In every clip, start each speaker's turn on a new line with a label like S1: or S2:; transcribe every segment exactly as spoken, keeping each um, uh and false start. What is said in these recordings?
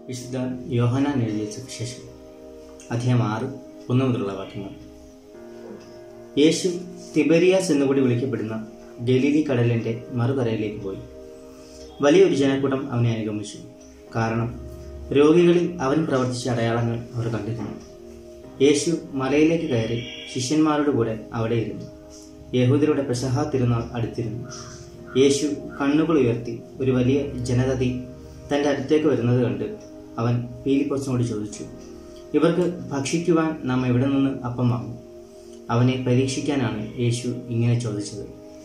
S1: വിശുദ്ധ യോഹന്നാൻ എഴുതിയ സുവിശേഷം അധ്യായം ആറ് ഒന്ന് മുതലുള്ള വാക്യങ്ങൾ. യേശു തിബരിയാസ് എന്നുകൂടി വിളിക്കപ്പെടുന്ന ഗലീലി കടലിന്റെ മറുകരയിലേക്ക് പോയി. വലിയൊരു ജനക്കൂട്ടം അവനെ അനുഗമിച്ചു. കാരണം രോഗികളിൽ അവൻ പ്രവർത്തിച്ച അടയാളങ്ങൾ അവർ കണ്ടിരുന്നു. യേശു മലയിലേക്ക് കയറി ശിഷ്യന്മാരുടെ കൂടെ അവിടെ ഇരുന്നു. യഹൂദരുടെ പെസഹ തിരുനാൾ അടുത്തിരുന്നു. യേശു കണ്ണുകൾ ഉയർത്തി ഒരു വലിയ ജനതതി തൻ്റെ അടുത്തേക്ക് വരുന്നത് കണ്ട് അവൻ ഫിലിപ്പോസിനോട് ചോദിച്ചു, ഇവർക്ക് ഭക്ഷിക്കുവാൻ നാം എവിടെ നിന്ന് അപ്പം വാങ്ങും? അവനെ പരീക്ഷിക്കാനാണ് യേശു ഇങ്ങനെ ചോദിച്ചത്.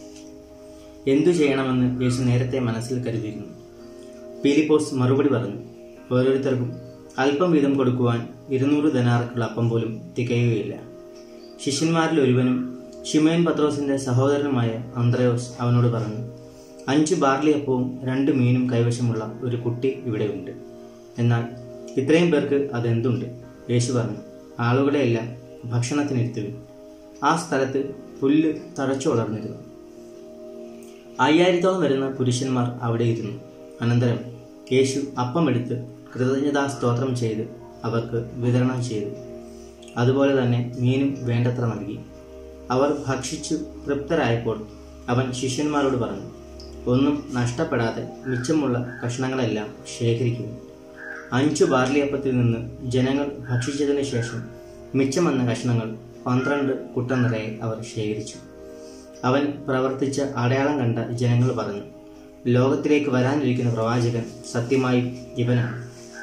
S1: എന്തു ചെയ്യണമെന്ന് യേശു നേരത്തെ മനസ്സിൽ കരുതിയിരുന്നു. ഫിലിപ്പോസ് മറുപടി പറഞ്ഞു, ഓരോരുത്തർക്കും അല്പം വീതം കൊടുക്കുവാൻ ഇരുന്നൂറ് ദനാർക്കുള്ള അപ്പം പോലും തികയുകയില്ല. ശിഷ്യന്മാരിൽ ഒരുവനും ശിമോൻ പത്രോസിന്റെ സഹോദരനുമായ അന്ത്രയോസ് അവനോട് പറഞ്ഞു, അഞ്ച് ബാർലി അപ്പവും രണ്ട് മീനും കൈവശമുള്ള ഒരു കുട്ടി ഇവിടെയുണ്ട്. എന്നാൽ ഇത്രയും പേർക്ക് അതെന്തുണ്ട്? യേശു പറഞ്ഞു, ആളുകളെയെല്ലാം ഭക്ഷണത്തിനിരുത്തുവിൻ. ആ സ്ഥലത്ത് പുല്ല് തഴച്ചു വളർന്നിരുന്നു. അയ്യായിരത്തോളം വരുന്ന പുരുഷന്മാർ അവിടെ ഇരുന്നു. അനന്തരം യേശു അപ്പം എടുത്ത് കൃതജ്ഞതാ സ്തോത്രം ചെയ്ത് അവർക്ക് വിതരണം ചെയ്തു. അതുപോലെ തന്നെ മീനും വേണ്ടത്ര നൽകി. അവർ ഭക്ഷിച്ചു തൃപ്തരായപ്പോൾ അവൻ ശിഷ്യന്മാരോട് പറഞ്ഞു, ഒന്നും നഷ്ടപ്പെടാതെ മിച്ചമുള്ള കഷ്ണങ്ങളെല്ലാം ശേഖരിക്കുന്നു. അഞ്ചു ബാർലിയപ്പത്തിൽ നിന്ന് ജനങ്ങൾ ഭക്ഷിച്ചതിന് ശേഷം മിച്ചം വന്ന കഷ്ണങ്ങൾ പന്ത്രണ്ട് കുട്ട നിറയെ അവർ ശേഖരിച്ചു. അവൻ പ്രവർത്തിച്ച അടയാളം കണ്ട ജനങ്ങൾ പറഞ്ഞു, ലോകത്തിലേക്ക് വരാനിരിക്കുന്ന പ്രവാചകൻ സത്യമായും ഇവനാണ്.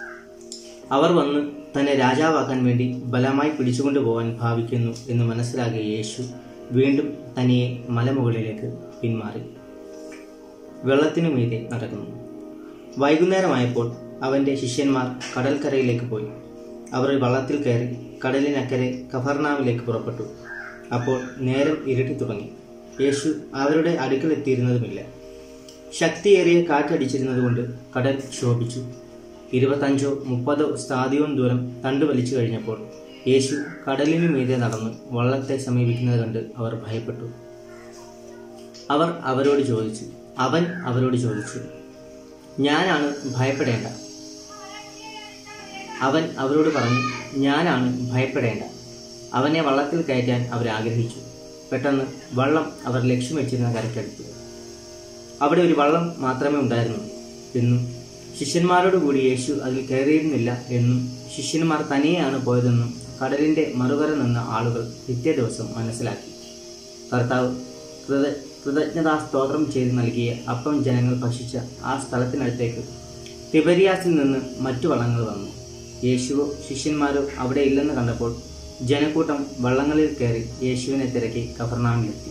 S1: അവർ വന്ന് തന്നെ രാജാവാക്കാൻ വേണ്ടി ബലമായി പിടിച്ചുകൊണ്ടു പോകാൻ ഭാവിക്കുന്നു എന്ന് മനസ്സിലാക്കിയ യേശു വീണ്ടും തനിയെ മലമുകളിലേക്ക് പിന്മാറി വെള്ളത്തിനു മീതെ നടക്കുന്നു. വൈകുന്നേരമായപ്പോൾ അവന്റെ ശിഷ്യന്മാർ കടൽക്കരയിലേക്ക് പോയി. അവർ വള്ളത്തിൽ കയറി കടലിനക്കരെ കഫർനാമിലേക്ക് പുറപ്പെട്ടു. അപ്പോൾ നേരം ഇരുട്ടി തുടങ്ങി. യേശു അവരുടെ അടുക്കലെത്തിയിരുന്നതുമില്ല. ശക്തിയേറിയ കാറ്റടിച്ചിരുന്നത് കൊണ്ട് കടൽ ക്ഷോഭിച്ചു. ഇരുപത്തഞ്ചോ മുപ്പതോ സ്ഥാദിയോൻ ദൂരം തണ്ടു വലിച്ചു കഴിഞ്ഞപ്പോൾ യേശു കടലിനു മീതെ നടന്ന് വള്ളത്തെ സമീപിക്കുന്നത് കണ്ട് അവർ ഭയപ്പെട്ടു. അവർ അവരോട് ചോദിച്ചു അവൻ അവരോട് ചോദിച്ചു ഞാനാണ് ഭയപ്പെടേണ്ട. അവൻ അവരോട് പറഞ്ഞു, ഞാനാണ് ഭയപ്പെടേണ്ട. അവനെ വള്ളത്തിൽ കയറ്റാൻ അവർ ആഗ്രഹിച്ചു. പെട്ടെന്ന് വള്ളം അവർ ലക്ഷ്യം വെച്ചിരുന്ന കരയ്ക്കടുത്തു. അവിടെ ഒരു വള്ളം മാത്രമേ ഉണ്ടായിരുന്നു എന്നും ശിഷ്യന്മാരോട് കൂടി യേശു അതിൽ കയറിയിരുന്നില്ല എന്നും ശിഷ്യന്മാർ തനിയെയാണ് പോയതെന്നും കടലിന്റെ മറുകര നിന്ന ആളുകൾ പിറ്റേ ദിവസം മനസ്സിലാക്കി. കർത്താവ് കൃത കൃതജ്ഞതാ സ്തോത്രം ചെയ്ത് നൽകിയ അപ്പം ജനങ്ങൾ ഭക്ഷിച്ച ആ സ്ഥലത്തിനടുത്തേക്ക് തിബരിയാസിൽ നിന്ന് മറ്റു വള്ളങ്ങൾ വന്നു. യേശുവോ ശിഷ്യന്മാരോ അവിടെ ഇല്ലെന്ന് കണ്ടപ്പോൾ ജനക്കൂട്ടം വള്ളങ്ങളിൽ കയറി യേശുവിനെ തിരക്കി കഫർനാമിലെത്തി.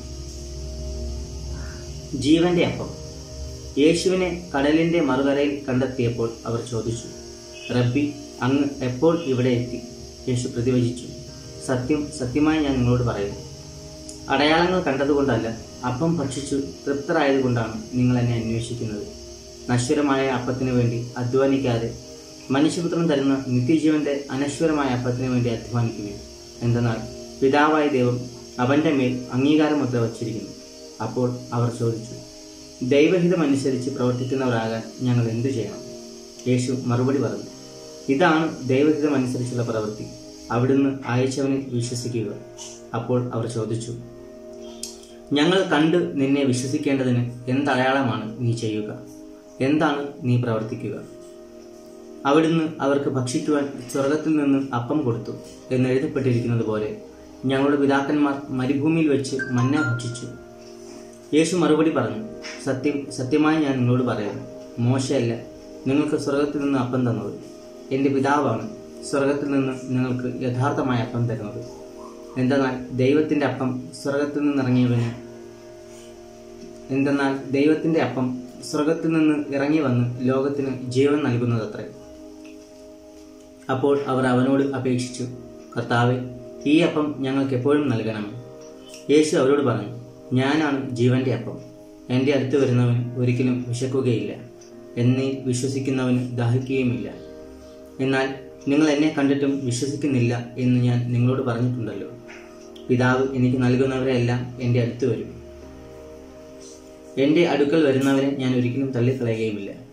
S1: ജീവന്റെ അപ്പം. യേശുവിനെ കടലിന്റെ മറുകരയിൽ കണ്ടെത്തിയപ്പോൾ അവർ ചോദിച്ചു, റബ്ബി, അങ്ങ് എപ്പോൾ ഇവിടെ എത്തി? യേശു പ്രതിവചിച്ചു, സത്യം സത്യമായി ഞാൻ നിങ്ങളോട് പറയുന്നു, അടയാളങ്ങൾ കണ്ടതുകൊണ്ടല്ല, അപ്പം ഭക്ഷിച്ചു തൃപ്തരായതുകൊണ്ടാണ് നിങ്ങൾ എന്നെ അന്വേഷിക്കുന്നത്. നശ്വരമായ അപ്പത്തിനു വേണ്ടി അധ്വാനിക്കാതെ മനുഷ്യപുത്രൻ തരുന്ന നിത്യജീവന്റെ അനശ്വരമായ അപ്പത്തിനു വേണ്ടി അധ്വാനിക്കുകയും. എന്തെന്നാൽ പിതാവായ ദൈവം അവന്റെ മേൽ അംഗീകാരമുദ്ര വച്ചിരിക്കുന്നു. അപ്പോൾ അവർ ചോദിച്ചു, ദൈവഹിതമനുസരിച്ച് പ്രവർത്തിക്കുന്നവരാകാൻ ഞങ്ങൾ എന്തു ചെയ്യണം? യേശു മറുപടി പറഞ്ഞു, ഇതാണ് ദൈവഹിതമനുസരിച്ചുള്ള പ്രവൃത്തി, അവിടുന്ന് അയച്ചവനിൽ വിശ്വസിക്കുക. അപ്പോൾ അവർ ചോദിച്ചു, ഞങ്ങൾ കണ്ട് നിന്നെ വിശ്വസിക്കേണ്ടതിന് എന്തടയാളമാണ് നീ ചെയ്യുക? എന്താണ് നീ പ്രവർത്തിക്കുക? അവിടുന്ന് അവർക്ക് ഭക്ഷിക്കുവാൻ സ്വർഗത്തിൽ നിന്ന് അപ്പം കൊടുത്തു എന്നെഴുതപ്പെട്ടിരിക്കുന്നത് പോലെ ഞങ്ങളുടെ പിതാക്കന്മാർ മരുഭൂമിയിൽ വെച്ച് മന്ന ഭക്ഷിച്ചു. യേശു മറുപടി പറഞ്ഞു, സത്യം സത്യമായി ഞാൻ നിങ്ങളോട് പറയുന്നു, മോശയല്ല നിങ്ങൾക്ക് സ്വർഗത്തിൽ നിന്ന് അപ്പം തന്നത്, എൻ്റെ പിതാവാണ് സ്വർഗത്തിൽ നിന്ന് നിങ്ങൾക്ക് യഥാർത്ഥമായ അപ്പം തരുന്നത്. എന്തെന്നാൽ ദൈവത്തിന്റെ അപ്പം സ്വർഗത്തിൽ നിന്നിറങ്ങിയവന് എന്തെന്നാൽ ദൈവത്തിന്റെ അപ്പം സ്വർഗത്തിൽ നിന്ന് ഇറങ്ങി വന്ന് ലോകത്തിന് ജീവൻ നൽകുന്നതത്രേ. അപ്പോൾ അവർ അവനോട് അപേക്ഷിച്ചു, കർത്താവേ, ഈ അപ്പം ഞങ്ങൾക്ക് എപ്പോഴും നൽകണമേ. യേശു അവരോട് പറഞ്ഞു, ഞാനാണ് ജീവന്റെ അപ്പം. എൻ്റെ അടുത്ത് വരുന്നവൻ ഒരിക്കലും വിശക്കുകയില്ല, എന്നിൽ വിശ്വസിക്കുന്നവന് ദാഹിക്കുകയുമില്ല. എന്നാൽ നിങ്ങൾ എന്നെ കണ്ടിട്ടും വിശ്വസിക്കുന്നില്ല എന്ന് ഞാൻ നിങ്ങളോട് പറഞ്ഞിട്ടുണ്ടല്ലോ. പിതാവ് എനിക്ക് നൽകുന്നവരെല്ലാം എൻ്റെ അടുത്ത് വരും. എൻ്റെ അടുക്കൽ വരുന്നവരെ ഞാൻ ഒരിക്കലും തള്ളിക്കളയുകയുമില്ല.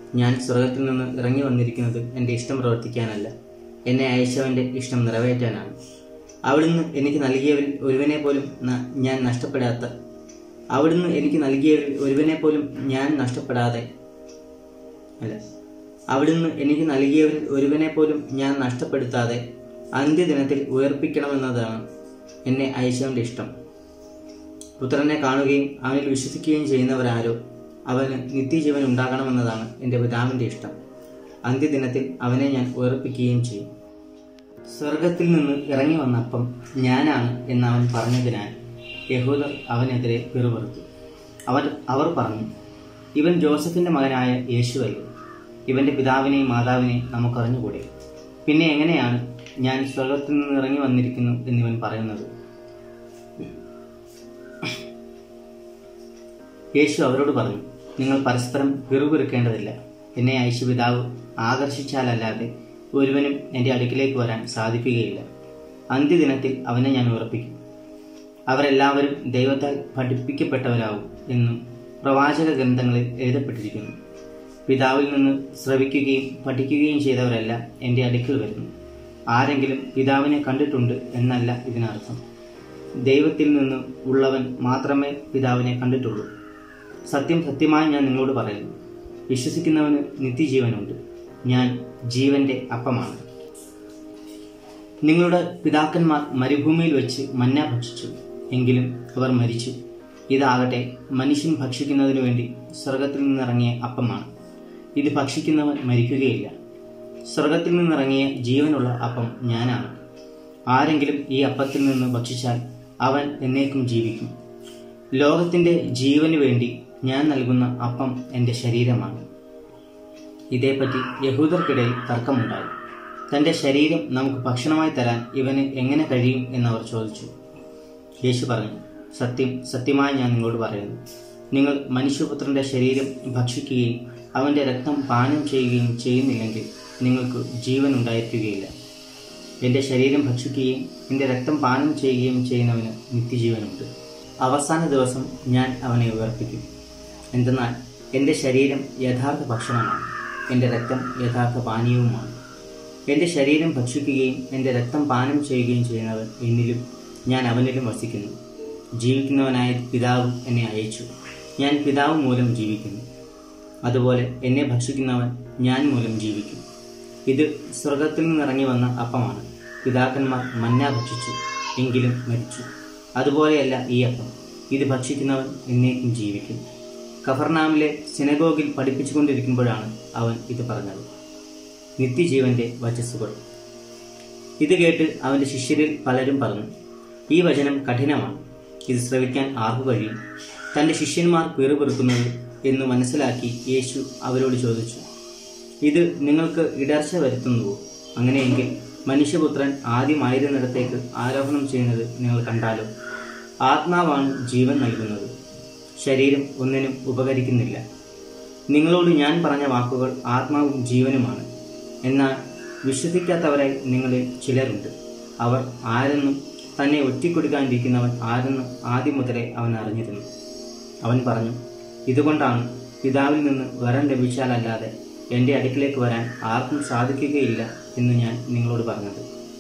S1: ഞാൻ സ്വർഗത്തിൽ നിന്ന് ഇറങ്ങി വന്നിരിക്കുന്നത് എൻ്റെ ഇഷ്ടം പ്രവർത്തിക്കാനല്ല, എന്നെ അയച്ചവൻ്റെ ഇഷ്ടം നിറവേറ്റാനാണ്. അവിടുന്ന് എനിക്ക് നൽകിയവരിൽ ഒരുവനെ പോലും ഞാൻ നഷ്ടപ്പെടാത്ത അവിടുന്ന് എനിക്ക് നൽകിയവരിൽ ഒരുവനെ പോലും ഞാൻ നഷ്ടപ്പെടാതെ അല്ല അവിടുന്ന് എനിക്ക് നൽകിയവരിൽ ഒരുവനെ പോലും ഞാൻ നഷ്ടപ്പെടുത്താതെ അന്ത്യദിനത്തിൽ ഉയർപ്പിക്കണമെന്നതാണ് എന്നെ അയച്ചവൻ്റെ ഇഷ്ടം. പുത്രനെ കാണുകയും അവനിൽ വിശ്വസിക്കുകയും ചെയ്യുന്നവരാരോ അവന് നിത്യജീവൻ ഉണ്ടാകണമെന്നതാണ് എൻ്റെ പിതാവിൻ്റെ ഇഷ്ടം. അന്ത്യദിനത്തിൽ അവനെ ഞാൻ ഉയർപ്പിക്കുകയും ചെയ്യും. സ്വർഗത്തിൽ നിന്ന് ഇറങ്ങി വന്ന അപ്പം ഞാനാണ് എന്ന് അവൻ പറഞ്ഞതിനാൽ യഹൂദർ അവനെതിരെ പിറുപിറുത്തു. അവർ അവർ പറഞ്ഞു, ഇവൻ ജോസഫിൻ്റെ മകനായ യേശുവല്ലേ? ഇവൻ്റെ പിതാവിനെയും മാതാവിനെയും നമുക്കറിഞ്ഞുകൂടെ? പിന്നെ എങ്ങനെയാണ് ഞാൻ സ്വർഗത്തിൽ നിന്ന് ഇറങ്ങി വന്നിരിക്കുന്നു എന്നിവൻ പറയുന്നത്? യേശു അവരോട് പറഞ്ഞു, നിങ്ങൾ പരസ്പരം പിറുപിറുക്കേണ്ടതില്ല. എന്നെ അയച്ച പിതാവ് ആകർഷിച്ചാലല്ലാതെ ഒരുവനും എൻ്റെ അടുക്കിലേക്ക് വരാൻ സാധിക്കുകയില്ല. അന്ത്യദിനത്തിൽ അവനെ ഞാൻ ഉറപ്പിക്കും. അവരെല്ലാവരും ദൈവത്താൽ പഠിപ്പിക്കപ്പെട്ടവരാകും എന്നും പ്രവാചക ഗ്രന്ഥങ്ങളിൽ എഴുതപ്പെട്ടിരിക്കുന്നു. പിതാവിൽ നിന്ന് ശ്രവിക്കുകയും പഠിക്കുകയും ചെയ്തവരെല്ലാം എൻ്റെ അടുക്കൽ വരുന്നു. ആരെങ്കിലും പിതാവിനെ കണ്ടിട്ടുണ്ട് എന്നല്ല ഇതിനർത്ഥം. ദൈവത്തിൽ നിന്ന് ഉള്ളവൻ മാത്രമേ പിതാവിനെ കണ്ടിട്ടുള്ളൂ. സത്യം സത്യമായി ഞാൻ നിങ്ങളോട് പറയുന്നു, വിശ്വസിക്കുന്നവന് നിത്യജീവനുണ്ട്. ഞാൻ ജീവന്റെ അപ്പമാണ്. നിങ്ങളുടെ പിതാക്കന്മാർ മരുഭൂമിയിൽ വെച്ച് മന്ന ഭക്ഷിച്ചു, എങ്കിലും അവർ മരിച്ചു. ഇതാകട്ടെ മനുഷ്യൻ ഭക്ഷിക്കുന്നതിനു വേണ്ടി സ്വർഗത്തിൽ നിന്നിറങ്ങിയ അപ്പമാണ്. ഇത് ഭക്ഷിക്കുന്നവൻ മരിക്കുകയില്ല. സ്വർഗത്തിൽ നിന്നിറങ്ങിയ ജീവനുള്ള അപ്പം ഞാനാണ്. ആരെങ്കിലും ഈ അപ്പത്തിൽ നിന്ന് ഭക്ഷിച്ചാൽ അവൻ എന്നേക്കും ജീവിക്കും. ലോകത്തിന്റെ ജീവന് വേണ്ടി ഞാൻ നൽകുന്ന അപ്പം എൻ്റെ ശരീരമാണ്. ഇതേപ്പറ്റി യഹൂദർക്കിടയിൽ തർക്കമുണ്ടായി. തൻ്റെ ശരീരം നമുക്ക് ഭക്ഷണമായി തരാൻ ഇവന് എങ്ങനെ കഴിയും എന്നവർ ചോദിച്ചു. യേശു പറഞ്ഞു, സത്യം സത്യമായി ഞാൻ നിങ്ങളോട് പറയുന്നു, നിങ്ങൾ മനുഷ്യപുത്രന്റെ ശരീരം ഭക്ഷിക്കുകയും അവൻ്റെ രക്തം പാനം ചെയ്യുകയും ചെയ്യുന്നില്ലെങ്കിൽ നിങ്ങൾക്ക് ജീവൻ ഉണ്ടായിരിക്കുകയില്ല. എൻ്റെ ശരീരം ഭക്ഷിക്കുകയും എൻ്റെ രക്തം പാനം ചെയ്യുകയും ചെയ്യുന്നവന് നിത്യജീവനുണ്ട്. അവസാന ദിവസം ഞാൻ അവനെ ഉയർപ്പിക്കും. എന്തെന്നാൽ എൻ്റെ ശരീരം യഥാർത്ഥ ഭക്ഷണമാണ്, എൻ്റെ രക്തം യഥാർത്ഥ പാനീയവുമാണ്. എൻ്റെ ശരീരം ഭക്ഷിക്കുകയും എൻ്റെ രക്തം പാനം ചെയ്യുകയും ചെയ്യുന്നവൻ എന്നിലും ഞാൻ അവനിലും വസിക്കുന്നു. ജീവിക്കുന്നവനായ പിതാവ് എന്നെ അയച്ചു. ഞാൻ പിതാവ് മൂലം ജീവിക്കുന്നു. അതുപോലെ എന്നെ ഭക്ഷിക്കുന്നവൻ ഞാൻ മൂലം ജീവിക്കും. ഇത് സ്വർഗത്തിൽ നിന്നിറങ്ങി വന്ന അപ്പമാണ്. പിതാക്കന്മാർ മന്ന ഭക്ഷിച്ചു, എങ്കിലും മരിച്ചു. അതുപോലെയല്ല ഈ അപ്പം. ഇത് ഭക്ഷിക്കുന്നവൻ എന്നേക്കും ജീവിക്കും. കഫർനാമിലെ സിനഗോഗിൽ പഠിപ്പിച്ചുകൊണ്ടിരിക്കുമ്പോഴാണ് അവൻ ഇത് പറഞ്ഞത്. നിത്യജീവന്റെ വചസ്സുകൾ. ഇത് കേട്ട് അവന്റെ ശിഷ്യരിൽ പലരും പറഞ്ഞു, ഈ വചനം കഠിനമാണ്. ഇത് ശ്രവിക്കാൻ ആർക്കു കഴിയും? തന്റെ ശിഷ്യന്മാർ പിറുപിറുക്കുന്നത് എന്ന് മനസ്സിലാക്കി യേശു അവരോട് ചോദിച്ചു, ഇത് നിങ്ങൾക്ക് ഇടർച്ച വരുത്തുന്നുവോ? അങ്ങനെയെങ്കിൽ മനുഷ്യപുത്രൻ ആദ്യമായിരുന്നിടത്തേക്ക് ആരോഹണം ചെയ്യുന്നത് നിങ്ങൾ കണ്ടാലോ? ആത്മാവാണ് ജീവൻ നൽകുന്നത്, ശരീരം ഒന്നിനും ഉപകരിക്കുന്നില്ല. നിങ്ങളോട് ഞാൻ പറഞ്ഞ വാക്കുകൾ ആത്മാവും ജീവനുമാണ്. എന്നാൽ വിശ്വസിക്കാത്തവരായി നിങ്ങളിൽ ചിലരുണ്ട്. അവർ ആരെന്നും തന്നെ ഒറ്റിക്കൊടുക്കാനിരിക്കുന്നവൻ ആരെന്നും ആദ്യം മുതലേ അവൻ അറിഞ്ഞിരുന്നു. അവൻ പറഞ്ഞു, ഇതുകൊണ്ടാണ് പിതാവിൽ നിന്ന് വരം ലഭിച്ചാലല്ലാതെ എൻ്റെ അടുക്കിലേക്ക് വരാൻ ആർക്കും സാധിക്കുകയില്ല എന്ന് ഞാൻ നിങ്ങളോട് പറഞ്ഞത്.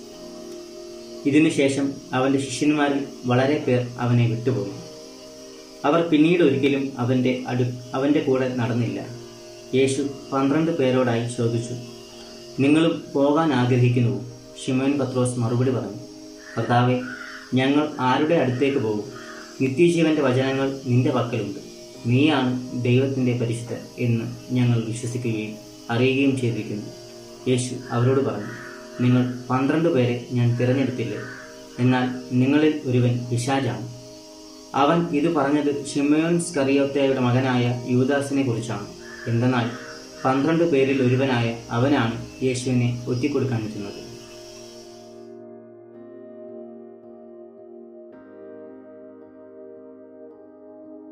S1: ഇതിനുശേഷം അവൻ്റെ ശിഷ്യന്മാരിൽ വളരെ പേർ അവനെ വിട്ടുപോയി. അവർ പിന്നീട് ഒരിക്കലും അവൻ്റെ അടു അവൻ്റെ കൂടെ നടന്നില്ല. യേശു പന്ത്രണ്ട് പേരോടായി ചോദിച്ചു, നിങ്ങളും പോകാൻ ആഗ്രഹിക്കുന്നുവോ? ശിമോൻ പത്രോസ് മറുപടി പറഞ്ഞു, കർത്താവേ, ഞങ്ങൾ ആരുടെ അടുത്തേക്ക് പോകും? നിത്യജീവന്റെ വചനങ്ങൾ നിന്റെ പക്കലുണ്ട്. നീയാണ് ദൈവത്തിൻ്റെ പരിശുദ്ധൻ എന്ന് ഞങ്ങൾ വിശ്വസിക്കുകയും അറിയുകയും ചെയ്തിരിക്കുന്നു. യേശു അവരോട് പറഞ്ഞു, നിങ്ങൾ പന്ത്രണ്ട് പേരെ ഞാൻ തിരഞ്ഞെടുത്തില്ലേ? എന്നാൽ നിങ്ങളിൽ ഒരുവൻ പിശാചാണ്. അവൻ ഇത് പറഞ്ഞത് ശിമയോൻ സ്കറിയോത്തയുടെ മകനായ യൂദാസിനെ കുറിച്ചാണ്. എന്തെന്നാൽ പന്ത്രണ്ട് പേരിൽ ഒരുവനായ അവനാണ് യേശുവിനെ ഒറ്റിക്കൊടുക്കാൻ നിൽക്കുന്നത്.